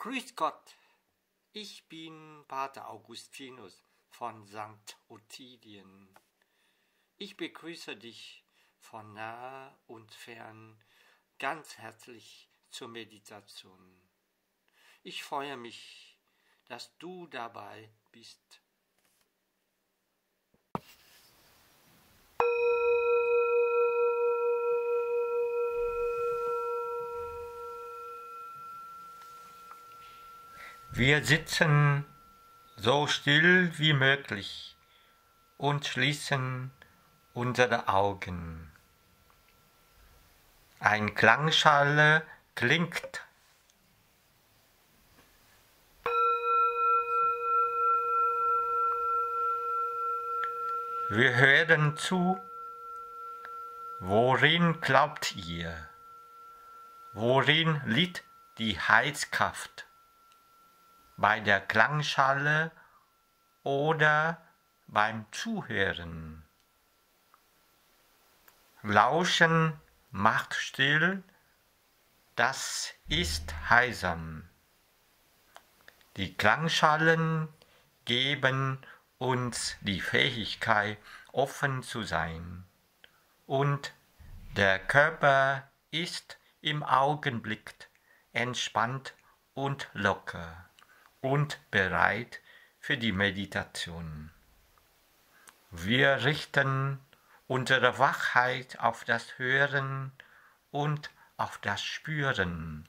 Grüß Gott, ich bin Pater Augustinus von St. Ottilien. Ich begrüße dich von nah und fern ganz herzlich zur Meditation. Ich freue mich, dass du dabei bist. Wir sitzen so still wie möglich und schließen unsere Augen. Ein Klangschale klingt. Wir hören zu. Worin glaubt ihr? Worin liegt die Heilskraft? Bei der Klangschale oder beim Zuhören? Lauschen macht still, das ist heilsam. Die Klangschalen geben uns die Fähigkeit, offen zu sein. Und der Körper ist im Augenblick entspannt und locker und bereit für die Meditation. Wir richten unsere Wachheit auf das Hören und auf das Spüren.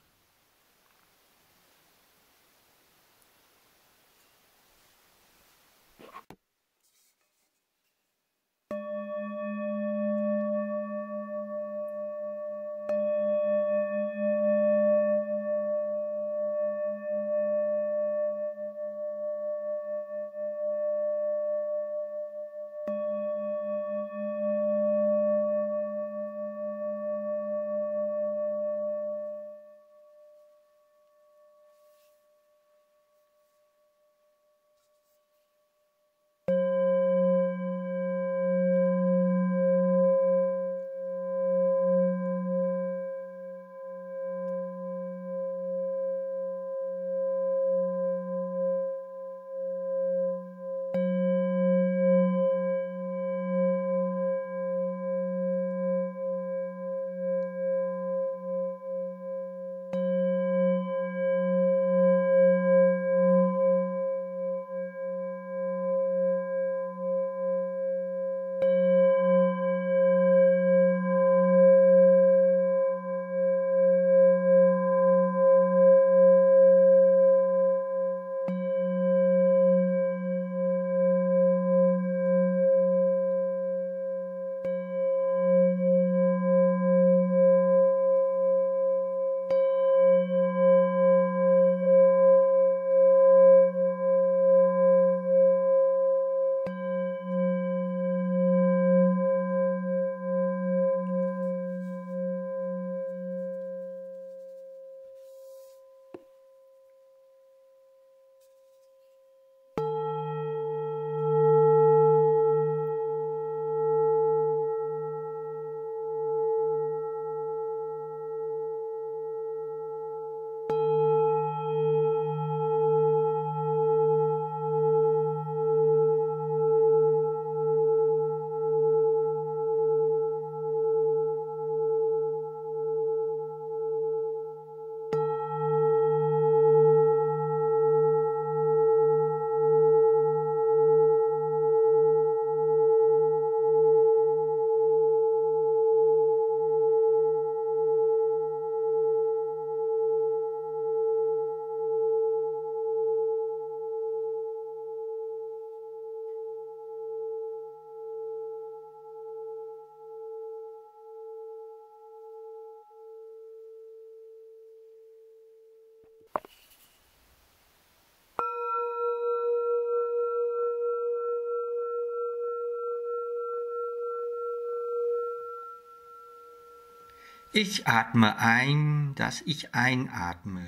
Ich atme ein, dass ich einatme.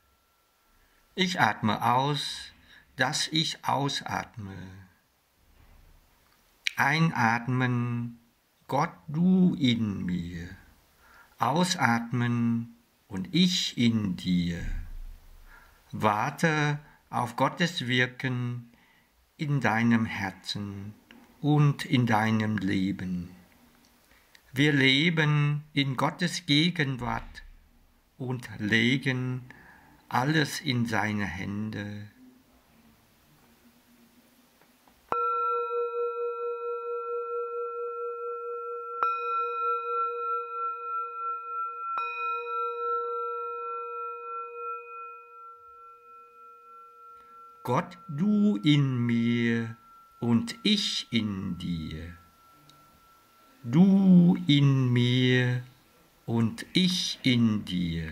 Ich atme aus, dass ich ausatme. Einatmen, Gott, du in mir. Ausatmen und ich in dir. Warte auf Gottes Wirken in deinem Herzen und in deinem Leben. Wir leben in Gottes Gegenwart und legen alles in seine Hände. Gott, du in mir und ich in dir. Du in mir und ich in dir.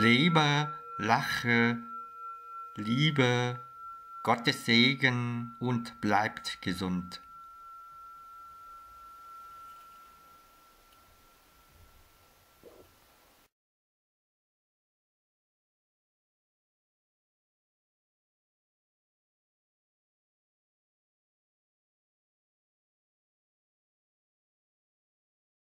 lebe, lache, liebe, Gottes Segen und bleibt gesund.